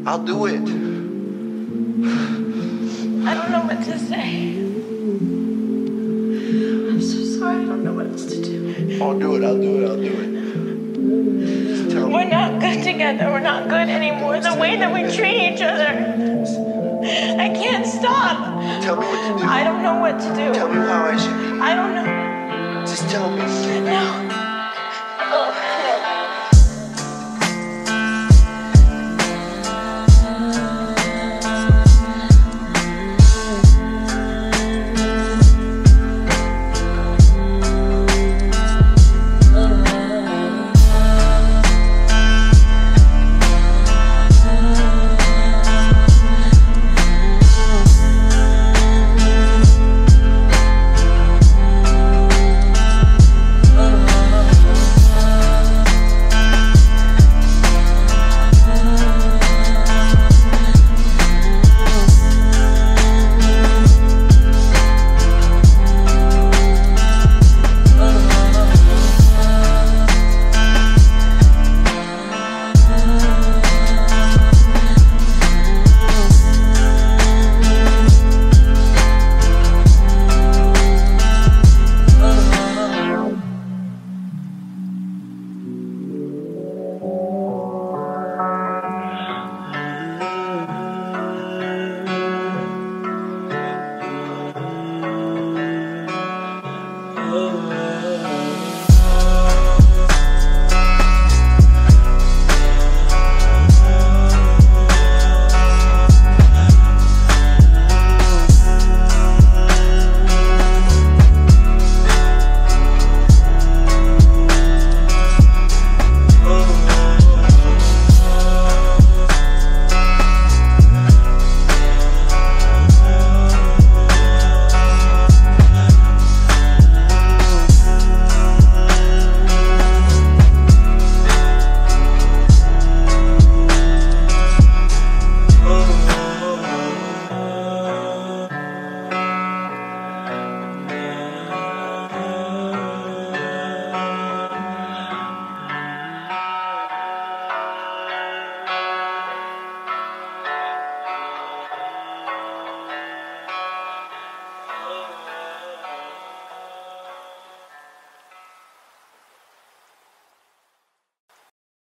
I'll do it. I don't know what to say. I'm so sorry. I don't know what else to do. I'll do it. Just tell me. We're not good together. We're not good anymore. The way that we treat each other. I can't stop. Tell me what to do. I don't know what to do. Tell me how I should be. I don't know. Just tell me. No.